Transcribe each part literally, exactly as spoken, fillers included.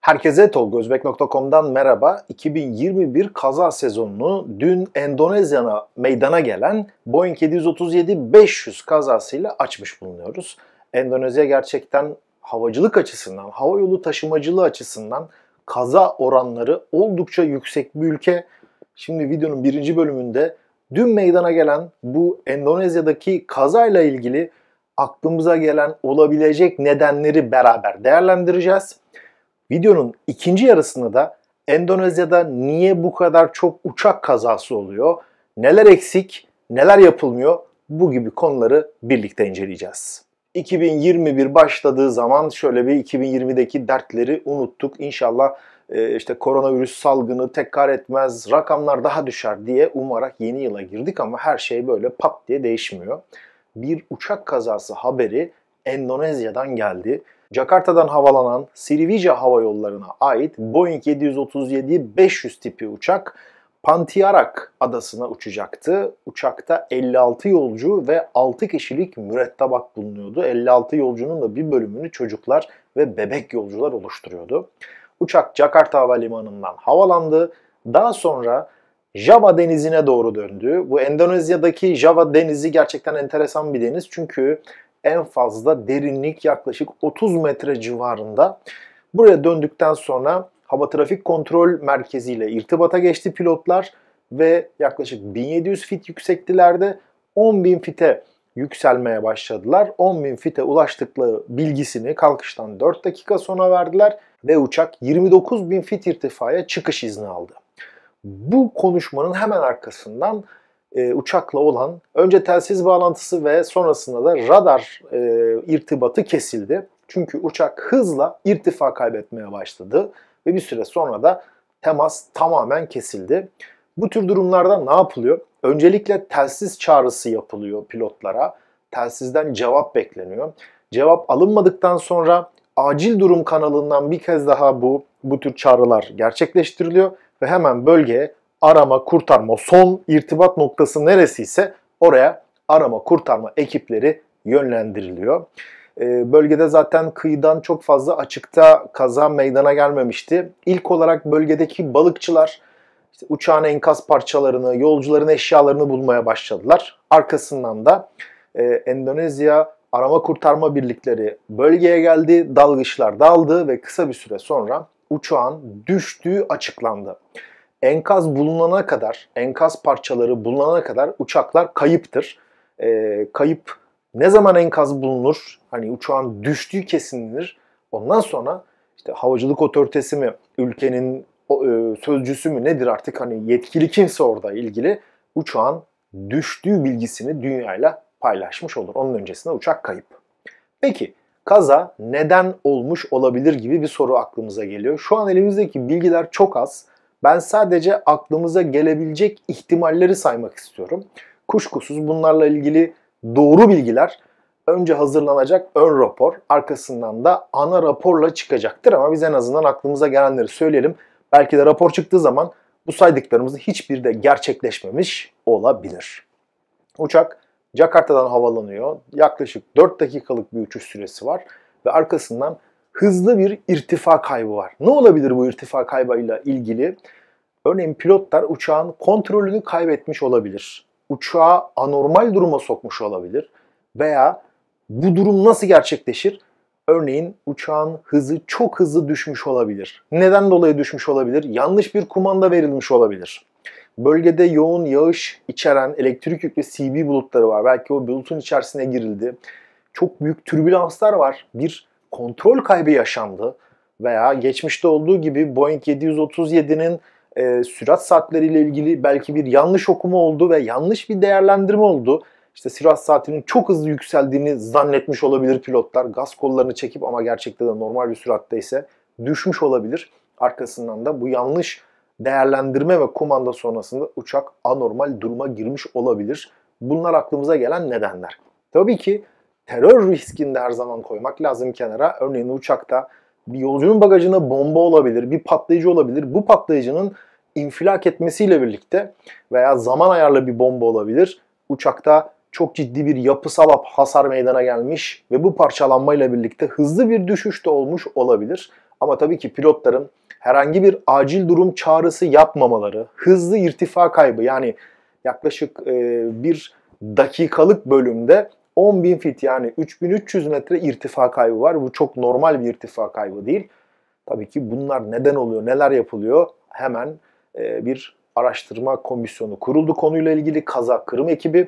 Herkese tolgozbek nokta com'dan merhaba. iki bin yirmi bir kaza sezonunu dün Endonezya'na meydana gelen Boeing yedi yüz otuz yedi beş yüz kazasıyla açmış bulunuyoruz. Endonezya gerçekten havacılık açısından, havayolu taşımacılığı açısından kaza oranları oldukça yüksek bir ülke. Şimdi videonun birinci bölümünde dün meydana gelen bu Endonezya'daki kazayla ilgili aklımıza gelen olabilecek nedenleri beraber değerlendireceğiz. Videonun ikinci yarısında da Endonezya'da niye bu kadar çok uçak kazası oluyor, neler eksik, neler yapılmıyor, bu gibi konuları birlikte inceleyeceğiz. iki bin yirmi bir başladığı zaman şöyle bir iki bin yirmideki dertleri unuttuk. İnşallah e, işte koronavirüs salgını tekrar etmez, rakamlar daha düşer diye umarak yeni yıla girdik ama her şey böyle pat diye değişmiyor. Bir uçak kazası haberi Endonezya'dan geldi. Jakarta'dan havalanan Sriwijaya Hava Yolları'na ait Boeing yedi yüz otuz yedi beş yüz tipi uçak Pontianak adasına uçacaktı. Uçakta elli altı yolcu ve altı kişilik mürettebat bulunuyordu. elli altı yolcunun da bir bölümünü çocuklar ve bebek yolcular oluşturuyordu. Uçak Jakarta Havalimanı'ndan havalandı. Daha sonra Java denizine doğru döndü. Bu Endonezya'daki Java denizi gerçekten enteresan bir deniz çünkü en fazla derinlik yaklaşık otuz metre civarında. Buraya döndükten sonra Hava Trafik Kontrol Merkezi ile irtibata geçti pilotlar ve yaklaşık bin yedi yüz fit yüksektilerde on bin fite yükselmeye başladılar. on bin fite ulaştıkları bilgisini kalkıştan dört dakika sonra verdiler ve uçak yirmi dokuz bin fit irtifaya çıkış izni aldı. Bu konuşmanın hemen arkasından E, uçakla olan önce telsiz bağlantısı ve sonrasında da radar e, irtibatı kesildi. Çünkü uçak hızla irtifa kaybetmeye başladı ve bir süre sonra da temas tamamen kesildi. Bu tür durumlarda ne yapılıyor? Öncelikle telsiz çağrısı yapılıyor pilotlara. Telsizden cevap bekleniyor. Cevap alınmadıktan sonra acil durum kanalından bir kez daha bu bu tür çağrılar gerçekleştiriliyor ve hemen bölgeye arama, kurtarma, son irtibat noktası neresiyse oraya arama, kurtarma ekipleri yönlendiriliyor. Ee, bölgede zaten kıyıdan çok fazla açıkta kaza meydana gelmemişti. İlk olarak bölgedeki balıkçılar işte uçağın enkaz parçalarını, yolcuların eşyalarını bulmaya başladılar. Arkasından da e, Endonezya arama kurtarma birlikleri bölgeye geldi, dalgıçlar daldı ve kısa bir süre sonra uçağın düştüğü açıklandı. Enkaz bulunana kadar, enkaz parçaları bulunana kadar uçaklar kayıptır. E, kayıp ne zaman enkaz bulunur? Hani uçağın düştüğü kesinlenir. Ondan sonra işte havacılık otoritesi mi, ülkenin e, sözcüsü mü nedir artık hani yetkili kimse orada ilgili uçağın düştüğü bilgisini dünyayla paylaşmış olur. Onun öncesinde uçak kayıp. Peki kaza neden olmuş olabilir gibi bir soru aklımıza geliyor. Şu an elimizdeki bilgiler çok az. Ben sadece aklımıza gelebilecek ihtimalleri saymak istiyorum. Kuşkusuz bunlarla ilgili doğru bilgiler önce hazırlanacak ön rapor, arkasından da ana raporla çıkacaktır ama biz en azından aklımıza gelenleri söyleyelim. Belki de rapor çıktığı zaman bu saydıklarımızın hiçbiri de gerçekleşmemiş olabilir. Uçak Jakarta'dan havalanıyor. Yaklaşık dört dakikalık bir uçuş süresi var ve arkasından hızlı bir irtifa kaybı var. Ne olabilir bu irtifa kaybıyla ilgili? Örneğin pilotlar uçağın kontrolünü kaybetmiş olabilir. Uçağı anormal duruma sokmuş olabilir. Veya bu durum nasıl gerçekleşir? Örneğin uçağın hızı çok hızlı düşmüş olabilir. Neden dolayı düşmüş olabilir? Yanlış bir kumanda verilmiş olabilir. Bölgede yoğun yağış içeren elektrik yüklü C B bulutları var. Belki o bulutun içerisine girildi. Çok büyük türbülanslar var. Bir kontrol kaybı yaşandı veya geçmişte olduğu gibi Boeing yedi yüz otuz yedinin e, sürat saatleriyle ilgili belki bir yanlış okuma oldu ve yanlış bir değerlendirme oldu. İşte sürat saatinin çok hızlı yükseldiğini zannetmiş olabilir pilotlar. Gaz kollarını çekip ama gerçekten de normal bir süratte ise düşmüş olabilir. Arkasından da bu yanlış değerlendirme ve kumanda sonrasında uçak anormal duruma girmiş olabilir. Bunlar aklımıza gelen nedenler. Tabii ki terör riskini de her zaman koymak lazım kenara. Örneğin uçakta bir yolcunun bagajında bomba olabilir, bir patlayıcı olabilir. Bu patlayıcının infilak etmesiyle birlikte veya zaman ayarlı bir bomba olabilir. Uçakta çok ciddi bir yapısal hasar meydana gelmiş ve bu parçalanmayla birlikte hızlı bir düşüş de olmuş olabilir. Ama tabii ki pilotların herhangi bir acil durum çağrısı yapmamaları, hızlı irtifa kaybı, yani yaklaşık e, bir dakikalık bölümde on bin fit yani üç bin üç yüz metre irtifa kaybı var. Bu çok normal bir irtifa kaybı değil. Tabii ki bunlar neden oluyor, neler yapılıyor? Hemen e, bir araştırma komisyonu kuruldu konuyla ilgili. Kaza kırım ekibi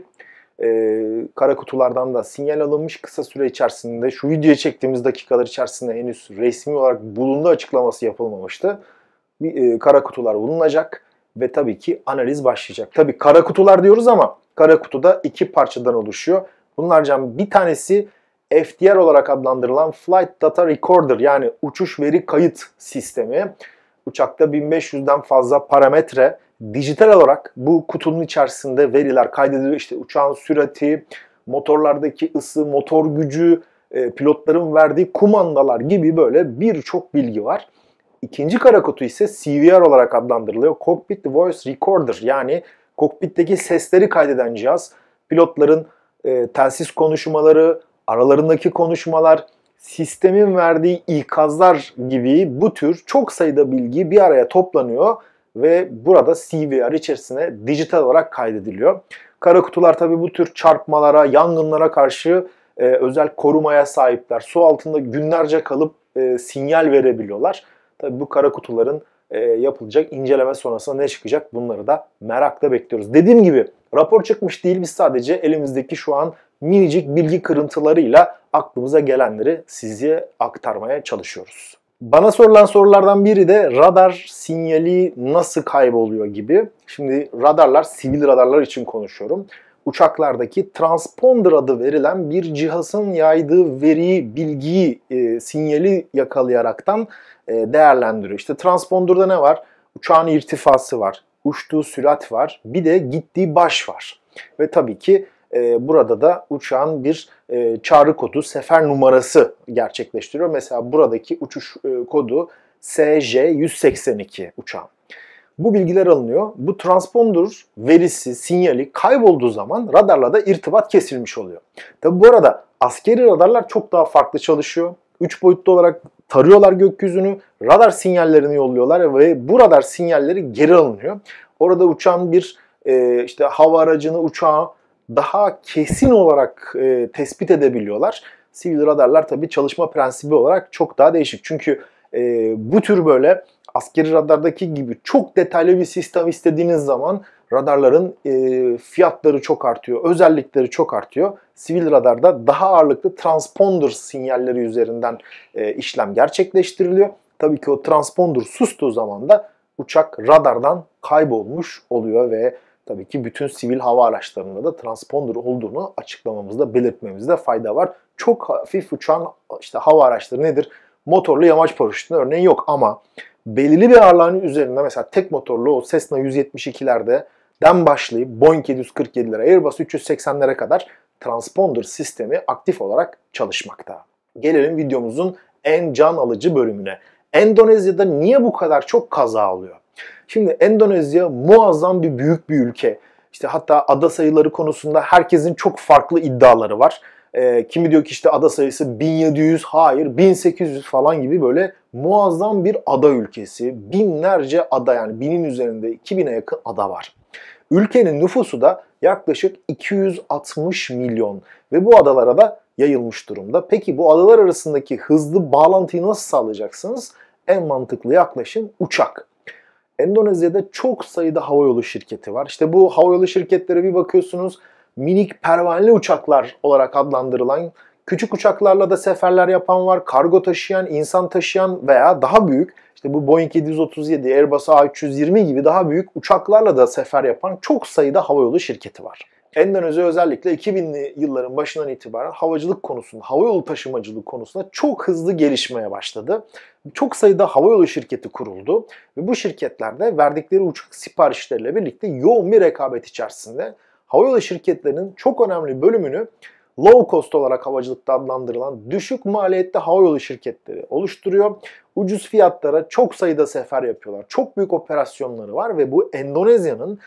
e, kara kutulardan da sinyal alınmış. Kısa süre içerisinde, şu videoyu çektiğimiz dakikalar içerisinde henüz resmi olarak bulundu açıklaması yapılmamıştı. Bir, e, kara kutular bulunacak ve tabii ki analiz başlayacak. Tabii kara kutular diyoruz ama kara kutuda iki parçadan oluşuyor. Bunlardan bir tanesi F D R olarak adlandırılan Flight Data Recorder, yani uçuş veri kayıt sistemi. Uçakta bin beş yüzden fazla parametre dijital olarak bu kutunun içerisinde veriler kaydediliyor. İşte uçağın sürati, motorlardaki ısı, motor gücü, e, pilotların verdiği kumandalar gibi böyle birçok bilgi var. İkinci kara kutu ise C V R olarak adlandırılıyor. Cockpit Voice Recorder, yani kokpitteki sesleri kaydeden cihaz. Pilotların e, telsiz konuşmaları, aralarındaki konuşmalar, sistemin verdiği ikazlar gibi bu tür çok sayıda bilgi bir araya toplanıyor ve burada C V R içerisine dijital olarak kaydediliyor. Kara kutular tabii bu tür çarpmalara, yangınlara karşı e, özel korumaya sahipler. Su altında günlerce kalıp e, sinyal verebiliyorlar. Tabii bu kara kutuların e, yapılacak inceleme sonrasında ne çıkacak, bunları da merakla bekliyoruz. Dediğim gibi rapor çıkmış değil, biz sadece elimizdeki şu an minicik bilgi kırıntılarıyla aklımıza gelenleri size aktarmaya çalışıyoruz. Bana sorulan sorulardan biri de radar sinyali nasıl kayboluyor gibi. Şimdi radarlar, sivil radarlar için konuşuyorum. Uçaklardaki transponder adı verilen bir cihazın yaydığı veriyi, bilgiyi, e, sinyali yakalayaraktan e, değerlendiriyor. İşte transponderda ne var? Uçağın irtifası var, uçtuğu sürat var, bir de gittiği baş var. Ve tabii ki e, burada da uçağın bir e, çağrı kodu, sefer numarası gerçekleştiriyor. Mesela buradaki uçuş e, kodu S J yüz seksen iki uçağın. Bu bilgiler alınıyor. Bu transponder verisi, sinyali kaybolduğu zaman radarla da irtibat kesilmiş oluyor. Tabi bu arada askeri radarlar çok daha farklı çalışıyor. Üç boyutlu olarak tarıyorlar gökyüzünü, radar sinyallerini yolluyorlar ve bu radar sinyalleri geri alınıyor. Orada uçan bir e, işte hava aracını, uçağı daha kesin olarak e, tespit edebiliyorlar. Sivil radarlar tabii çalışma prensibi olarak çok daha değişik. Çünkü e, bu tür böyle askeri radardaki gibi çok detaylı bir sistem istediğiniz zaman radarların e, fiyatları çok artıyor, özellikleri çok artıyor. Sivil radarda daha ağırlıklı transponder sinyalleri üzerinden e, işlem gerçekleştiriliyor. Tabii ki o transponder sustuğu zaman da uçak radardan kaybolmuş oluyor ve tabii ki bütün sivil hava araçlarında da transponder olduğunu açıklamamızda, belirtmemizde fayda var. Çok hafif uçan işte hava araçları nedir? Motorlu yamaç paraşütünün örneği yok ama belirli bir ağırlığın üzerinde, mesela tek motorlu o Cessna yüz yetmiş ikilerde den başlayıp Boeing yedi yüz kırk yedilere, Airbus üç yüz seksenlere kadar transponder sistemi aktif olarak çalışmakta. Gelelim videomuzun en can alıcı bölümüne. Endonezya'da niye bu kadar çok kaza oluyor? Şimdi Endonezya muazzam bir büyük bir ülke. İşte hatta ada sayıları konusunda herkesin çok farklı iddiaları var. E, kimi diyor ki işte ada sayısı bin yedi yüz, hayır bin sekiz yüz falan gibi, böyle muazzam bir ada ülkesi. Binlerce ada, yani binin üzerinde iki bine yakın ada var. Ülkenin nüfusu da yaklaşık iki yüz altmış milyon ve bu adalara da yayılmış durumda. Peki bu adalar arasındaki hızlı bağlantıyı nasıl sağlayacaksınız? En mantıklı yaklaşım uçak. Endonezya'da çok sayıda havayolu şirketi var. İşte bu havayolu şirketlere bir bakıyorsunuz, minik pervaneli uçaklar olarak adlandırılan, küçük uçaklarla da seferler yapan var. Kargo taşıyan, insan taşıyan veya daha büyük, işte bu Boeing yedi yüz otuz yedi, Airbus A üç yüz yirmi gibi daha büyük uçaklarla da sefer yapan çok sayıda havayolu şirketi var. Endonezya özellikle iki binli yılların başından itibaren havacılık konusunda, havayolu taşımacılık konusunda çok hızlı gelişmeye başladı. Çok sayıda havayolu şirketi kuruldu ve bu şirketlerde verdikleri uçak siparişleriyle birlikte yoğun bir rekabet içerisinde. Havayolu şirketlerinin çok önemli bölümünü low cost olarak havacılıkta adlandırılan düşük maliyetli havayolu şirketleri oluşturuyor. Ucuz fiyatlara çok sayıda sefer yapıyorlar. Çok büyük operasyonları var ve bu Endonezya'nın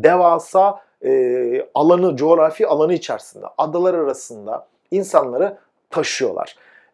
devasa e, alanı, coğrafi alanı içerisinde adalar arasında insanları taşıyorlar.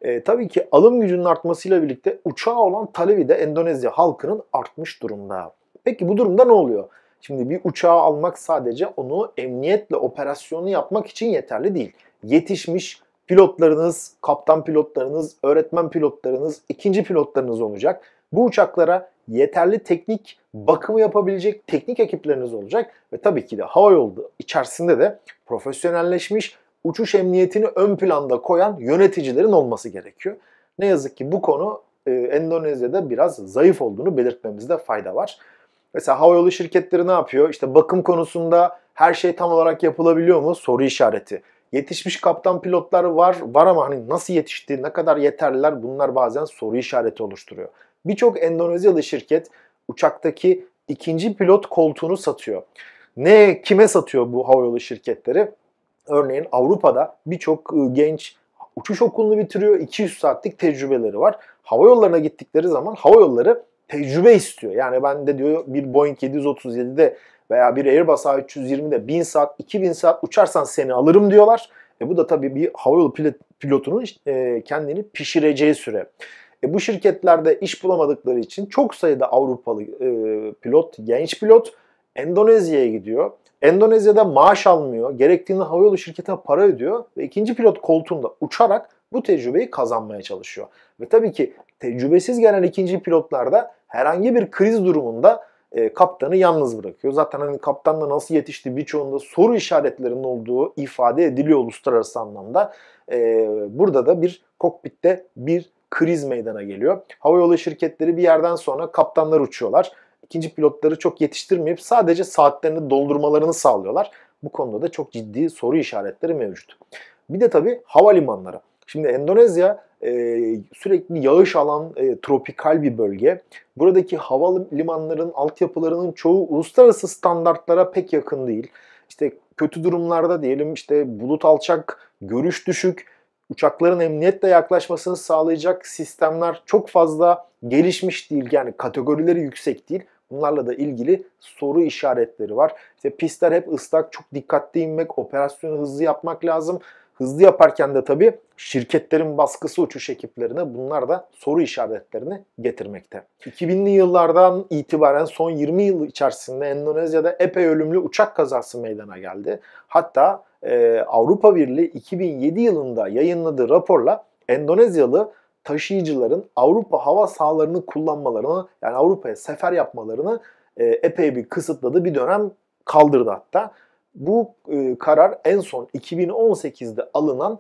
E, tabii ki alım gücünün artmasıyla birlikte uçağa olan talebi de Endonezya halkının artmış durumda. Peki bu durumda ne oluyor? Şimdi bir uçağı almak sadece onu emniyetle operasyonu yapmak için yeterli değil. Yetişmiş pilotlarınız, kaptan pilotlarınız, öğretmen pilotlarınız, ikinci pilotlarınız olacak. Bu uçaklara yeterli teknik bakımı yapabilecek teknik ekipleriniz olacak ve tabii ki de havayolu içerisinde de profesyonelleşmiş, uçuş emniyetini ön planda koyan yöneticilerin olması gerekiyor. Ne yazık ki bu konu e, Endonezya'da biraz zayıf olduğunu belirtmemizde fayda var. Mesela havayolu şirketleri ne yapıyor? İşte bakım konusunda her şey tam olarak yapılabiliyor mu? Soru işareti. Yetişmiş kaptan pilotlar var, var ama hani nasıl yetişti, ne kadar yeterliler, bunlar bazen soru işareti oluşturuyor. Birçok Endonezyalı şirket uçaktaki ikinci pilot koltuğunu satıyor. Ne, kime satıyor bu havayolu şirketleri? Örneğin Avrupa'da birçok genç uçuş okulunu bitiriyor, iki yüz saatlik tecrübeleri var. Havayollarına gittikleri zaman havayolları tecrübe istiyor. Yani ben de diyor bir Boeing yedi yüz otuz yedide veya bir Airbus A üç yüz yirmide bin saat, iki bin saat uçarsan seni alırım diyorlar. E bu da tabii bir havayolu pilotunun e, kendini pişireceği süre. E bu şirketlerde iş bulamadıkları için çok sayıda Avrupalı e, pilot, genç pilot Endonezya'ya gidiyor. Endonezya'da maaş almıyor, gerektiğinde havayolu şirketine para ödüyor ve ikinci pilot koltuğunda uçarak bu tecrübeyi kazanmaya çalışıyor. Ve tabii ki tecrübesiz gelen ikinci pilotlar da herhangi bir kriz durumunda e, kaptanı yalnız bırakıyor. Zaten hani kaptanla nasıl yetişti birçoğunda soru işaretlerinin olduğu ifade ediliyor uluslararası anlamda. E, burada da bir kokpitte bir kriz meydana geliyor. Havayolu şirketleri bir yerden sonra kaptanlar uçuyorlar. İkinci pilotları çok yetiştirmeyip sadece saatlerini doldurmalarını sağlıyorlar. Bu konuda da çok ciddi soru işaretleri mevcut. Bir de tabii havalimanları. Şimdi Endonezya e, sürekli yağış alan e, tropikal bir bölge. Buradaki havalimanların altyapılarının çoğu uluslararası standartlara pek yakın değil. İşte kötü durumlarda diyelim işte bulut alçak, görüş düşük, uçakların emniyetle yaklaşmasını sağlayacak sistemler çok fazla gelişmiş değil. Yani kategorileri yüksek değil. Bunlarla da ilgili soru işaretleri var. İşte pistler hep ıslak, çok dikkatli inmek, operasyonu hızlı yapmak lazım. Hızlı yaparken de tabii şirketlerin baskısı uçuş ekiplerine bunlar da soru işaretlerini getirmekte. iki binli yıllardan itibaren son yirmi yıl içerisinde Endonezya'da epey ölümlü uçak kazası meydana geldi. Hatta e, Avrupa Birliği iki bin yedi yılında yayınladığı raporla Endonezyalı taşıyıcıların Avrupa hava sahalarını kullanmalarını, yani Avrupa'ya sefer yapmalarını e, epey bir kısıtladı, bir dönem kaldırdı hatta. Bu e, karar en son iki bin on sekizde alınan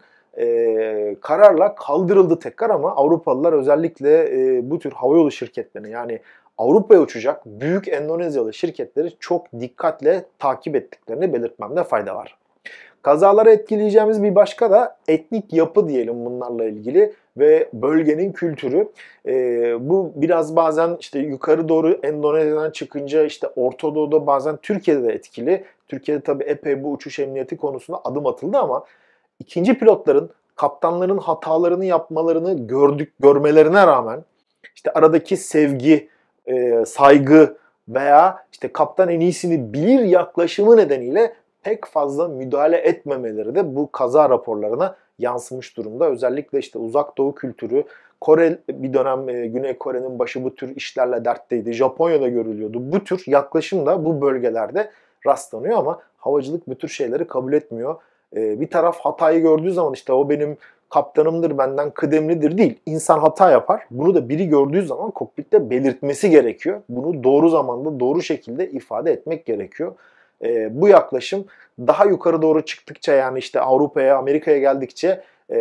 e, kararla kaldırıldı tekrar ama Avrupalılar özellikle e, bu tür havayolu şirketlerini, yani Avrupa'ya uçacak büyük Endonezyalı şirketleri çok dikkatle takip ettiklerini belirtmemde fayda var. Kazaları etkileyeceğimiz bir başka da etnik yapı diyelim bunlarla ilgili ve bölgenin kültürü. Ee, bu biraz bazen işte yukarı doğru Endonezya'dan çıkınca işte Orta Doğu'da, bazen Türkiye'de de etkili. Türkiye'de tabii epey bu uçuş emniyeti konusunda adım atıldı ama ikinci pilotların, kaptanların hatalarını yapmalarını gördük görmelerine rağmen işte aradaki sevgi, e, saygı veya işte kaptan en iyisini bilir yaklaşımı nedeniyle pek fazla müdahale etmemeleri de bu kaza raporlarına yansımış durumda. Özellikle işte Uzak Doğu kültürü, Kore bir dönem e, Güney Kore'nin başı bu tür işlerle dertteydi. Japonya'da görülüyordu. Bu tür yaklaşım da bu bölgelerde rastlanıyor ama havacılık bu tür şeyleri kabul etmiyor. E, bir taraf hatayı gördüğü zaman işte o benim kaptanımdır, benden kıdemlidir değil. İnsan hata yapar. Bunu da biri gördüğü zaman kokpitte belirtmesi gerekiyor. Bunu doğru zamanda, doğru şekilde ifade etmek gerekiyor. E, bu yaklaşım daha yukarı doğru çıktıkça, yani işte Avrupa'ya, Amerika'ya geldikçe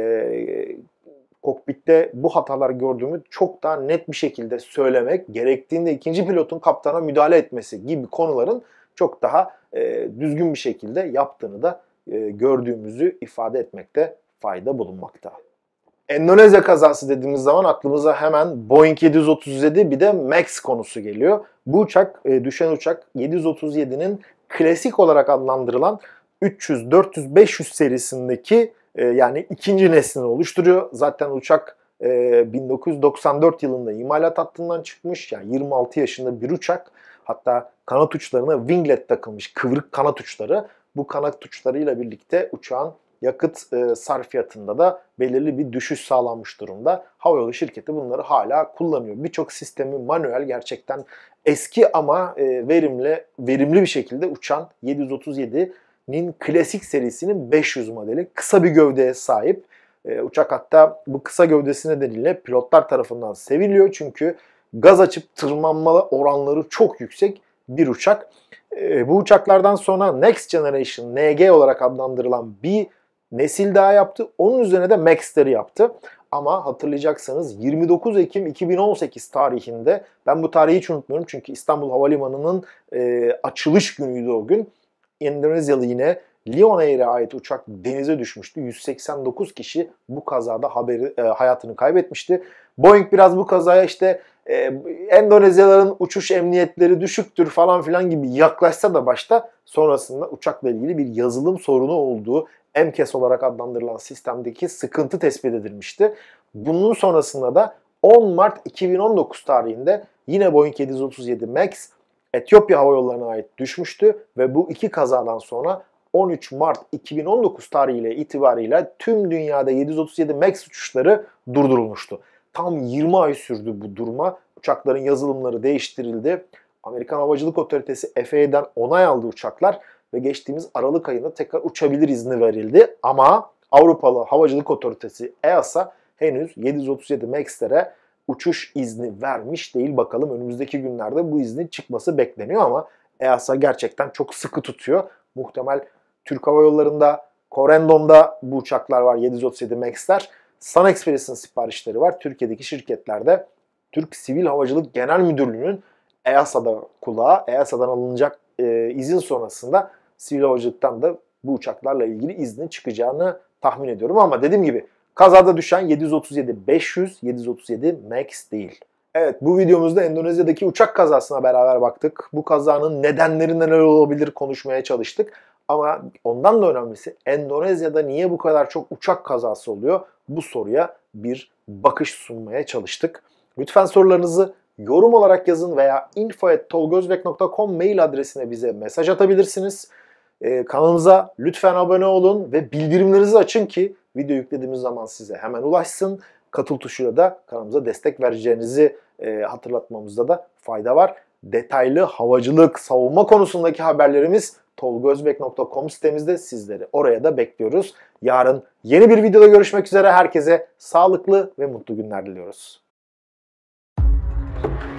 e, kokpitte bu hatalar gördüğümü çok daha net bir şekilde söylemek, gerektiğinde ikinci pilotun kaptana müdahale etmesi gibi konuların çok daha e, düzgün bir şekilde yaptığını da e, gördüğümüzü ifade etmekte fayda bulunmakta. Endonezya kazası dediğimiz zaman aklımıza hemen Boeing yedi yüz otuz yedi bir de Max konusu geliyor. Bu uçak, e, düşen uçak yedi yüz otuz yedinin klasik olarak adlandırılan üç yüz, dört yüz, beş yüz serisindeki e, yani ikinci neslini oluşturuyor. Zaten uçak e, bin dokuz yüz doksan dört yılında imalat hattından çıkmış. Yani yirmi altı yaşında bir uçak. Hatta kanat uçlarına winglet takılmış, kıvrık kanat uçları. Bu kanat uçlarıyla birlikte uçağın yakıt e, sarfiyatında da belirli bir düşüş sağlanmış durumda. Havayolu şirketi bunları hala kullanıyor. Birçok sistemi manuel, gerçekten eski ama e, verimli verimli bir şekilde uçan yedi yüz otuz yedi'nin klasik serisinin beş yüz modeli. Kısa bir gövdeye sahip. E, uçak hatta bu kısa gövdesi nedeniyle pilotlar tarafından seviliyor. Çünkü gaz açıp tırmanma oranları çok yüksek bir uçak. E, bu uçaklardan sonra Next Generation N G olarak adlandırılan bir nesil daha yaptı. Onun üzerine de Max'leri yaptı. Ama hatırlayacaksanız yirmi dokuz Ekim iki bin on sekiz tarihinde, ben bu tarihi hiç unutmuyorum çünkü İstanbul Havalimanı'nın e, açılış günüydü o gün. Endonezyalı yine Lion Air'e ait uçak denize düşmüştü. yüz seksen dokuz kişi bu kazada haberi, e, hayatını kaybetmişti. Boeing biraz bu kazaya işte e, Endonezyalıların uçuş emniyetleri düşüktür falan filan gibi yaklaşsa da başta, sonrasında uçakla ilgili bir yazılım sorunu olduğu, M C A S olarak adlandırılan sistemdeki sıkıntı tespit edilmişti. Bunun sonrasında da on Mart iki bin on dokuz tarihinde yine Boeing yedi yüz otuz yedi Max Etiyopya Hava Yolları'na ait düşmüştü ve bu iki kazadan sonra on üç Mart iki bin on dokuz tarihiyle itibariyle tüm dünyada yedi yüz otuz yedi Max uçuşları durdurulmuştu. Tam yirmi ay sürdü bu duruma. Uçakların yazılımları değiştirildi. Amerikan Havacılık Otoritesi F A A'den onay aldı uçaklar ve geçtiğimiz Aralık ayında tekrar uçabilir izni verildi. Ama Avrupalı Havacılık Otoritesi E A S A henüz yedi yüz otuz yedi Max'lere uçuş izni vermiş değil. Bakalım önümüzdeki günlerde bu iznin çıkması bekleniyor ama E A S A gerçekten çok sıkı tutuyor. Muhtemel Türk Hava Yolları'nda, Corendon'da bu uçaklar var, yedi yüz otuz yedi Max'ler. Sun Express'in siparişleri var. Türkiye'deki şirketlerde Türk Sivil Havacılık Genel Müdürlüğü'nün E A S A'da kulağı, E A S A'dan alınacak e, izin sonrasında sivil havacılıktan da bu uçaklarla ilgili iznin çıkacağını tahmin ediyorum. Ama dediğim gibi kazada düşen yedi yüz otuz yedi beş yüz, yedi yüz otuz yedi Max değil. Evet, bu videomuzda Endonezya'daki uçak kazasına beraber baktık. Bu kazanın nedenleri neler olabilir konuşmaya çalıştık. Ama ondan da önemlisi, Endonezya'da niye bu kadar çok uçak kazası oluyor? Bu soruya bir bakış sunmaya çalıştık. Lütfen sorularınızı yorum olarak yazın veya info at tolgozbek nokta com mail adresine bize mesaj atabilirsiniz. Ee, kanalımıza lütfen abone olun ve bildirimlerinizi açın ki video yüklediğimiz zaman size hemen ulaşsın. Katıl tuşuyla da kanalımıza destek vereceğinizi e, hatırlatmamızda da fayda var. Detaylı havacılık, savunma konusundaki haberlerimiz tolgozbek nokta com sitemizde, sizleri oraya da bekliyoruz. Yarın yeni bir videoda görüşmek üzere. Herkese sağlıklı ve mutlu günler diliyoruz.